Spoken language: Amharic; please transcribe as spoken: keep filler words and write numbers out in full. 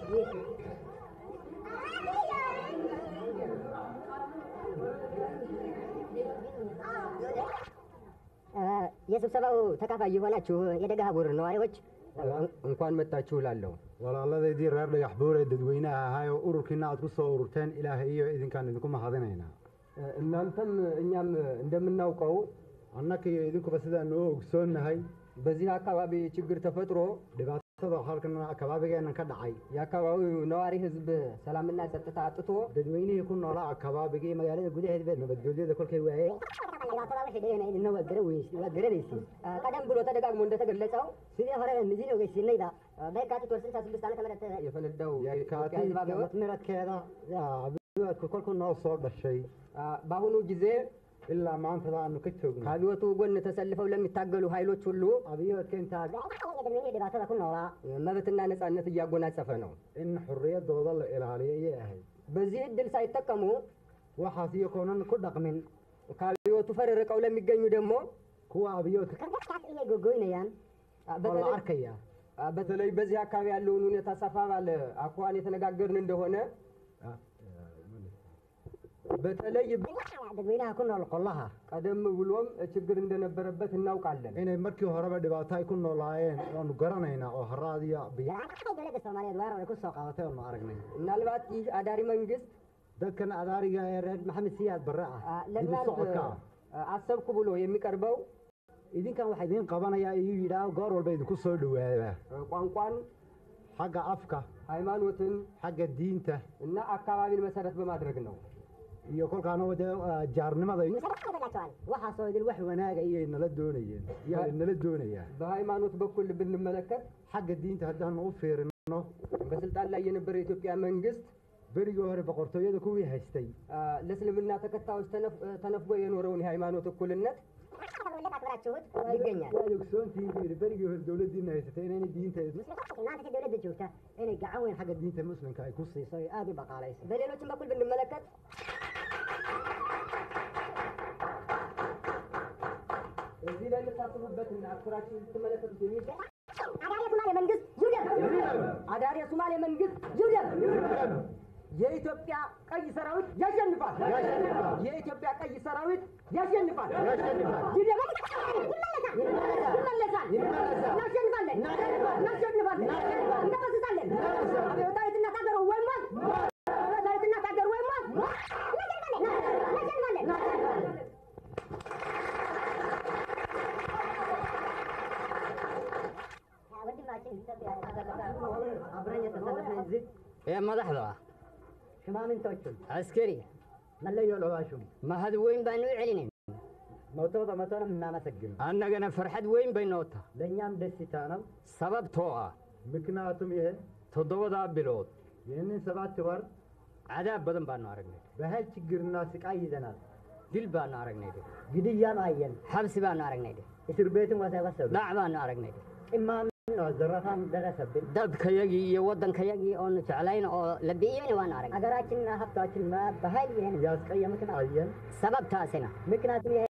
የስብሰባው ተካፋይ የሆናችሁ የደጋሃቡር ነዋሪዎች እንኳን መጣችሁ ላለው walaaladii reer Degahabur ee dadweynaha ahaa oo ururkiina aad ku soo ururteen Ilaahay iyo idinkaan idinku mahadinayna እናንተም እኛም እንደምናውቀው annaka iyo idinkuba sidaan oo ogsoonahay በዚህ አካባቢ ችግር ተፈጥሮ dhibaatada halkan akabaabigeena ka dhacay የአካባቢው ነዋሪ ህዝብ ሰላምና ጸጥታ አጥቶ dadweynihii ku noolaa akabaabigii magaalada gudaheeda nabadgelyada kolkay waayay ቀደም ብሎ ተደጋግሞ እንደተገለጸው ሲዲ ሆረ እንጂ ነው ገሲነይዳ በካቲት ወር ስልሳ ስድስት ዓመተ ምህረት የፈነዳው የካቲት ዓመተ ምህረት ከዳ ያ አብዮት ኮልኩ ነው ሰው በሸይ ባሁኑ ጊዜ ኢላ ማንተዳ አኑ ከቾግና ካቢዮቱ ጎን ተሰልፈው ለሚታገሉ ኃይሎች ሁሉ አብዮት ከንታ ደባታ ኩኖራ መብትና ነጻነት እያጎናጸፈ ነው in xurriyadooda la ilaaliyo yahay በዚህ እድል ሳይጠቀሙ waxaas iyo koonan ku dhaqmin ካቢዮቱ ፈረረቀው ለሚገኙ ደግሞ kuwa አብዮት ጎጎይነያን በተለይ አርከያ በተለይ በዚህ አካባቢ ያለውን ሁኔታ ሰፋ ባለ አኳን የተነጋገርን እንደሆነ በተለይ dadweynaha ku nool qolaha ቀደም ብሎም ችግር እንደነበረበት እናውቃለን inay markii horeba dhibaato ay ku noolaayeen oo garanayna oo haraadiya biya dawladda Soomaaliyeed waar ku soo qaadatay oo aragnay nalbaad ii adaari mangiст dadkan adaariga ee reer Maxamed Siyaad Barre ah ለናንተ አሰብኩ ብሎ የሚቀርበው idinkan waxa idin qabanaya iyo yiraahdo goor walba idinku soo dhawaada ቋንቋን xagga afka ሃይማኖትን xagga diinta እና አካባቢን መሰረት በማድረግ ነው iyo kolkaana wada jaarnimada waxa soo idil wax wanaaga iyo inala doonayeen iyo inala doonaya በሃይማኖት በኩል ብንመለከት xagga diinta hadaan u fiirino በስልጣን ላይ የነበረ ኢትዮጵያ መንግስት beriga hore boqortooyada kuwii haystay ለእስልምና ተከታዮች ተነፍጎ የኖረውን የሃይማኖት እኩልነት ይገኛል ogsoontiin beriga hore dawladdiina haysatay inay diinta እናንተ dawladda joogta inay gacan weyn xagga diinta muslimka ay ku siisay aad u dhaqaalaysan በሌሎችም በኩል ብንመለከት እዚህ ላይ ተሳትፉበትና አክራችን ተመለከቱት የሚል አዳሪ ሶማሌ መንግስት ይውደም አዳሪ ሶማሌ መንግስት ይውደም የኢትዮጵያ ቀይ ሰራዊት ያሸንፋል ያሸንፋል የኢትዮጵያ ቀይ ሰራዊት ያሸንፋል ያሸንፋል ይደም ይመለሳል ይመለሳል እናሸንፋለን እናሸንፋለን እናሸንፋለን አብዮታዊትና ታገሩ ወይማን አብዮታዊትና ታገሩ ወይማን እናሸንፋለን እናሸንፋለን يا مدحضة شمامين توجه عسكري ما اللي يلعباشون ما هذا وين بانو يعلنين موتوضة موتونا من ما مسجل أنا جنا فرحت وين بينوتها لنيام دستانا سبب توعة مكناتهم يه تضوى ذا بلود يعني سبعة ور عذاب بدن بانو عرقني بهال تجر الناس كأيدنا دل بانو عرقني دي جديا معين حبس بانو عرقني دي يصير بيتهم وسبسب لا بانو عرقني دي إما زرافان درسبين دب كيجي يودن كيجي أو نتعلين أو لبيين وانا عرق أجراتنا حبتاتنا بهاي يعني جاس كيا ممكن عين سبب تاسنا ممكن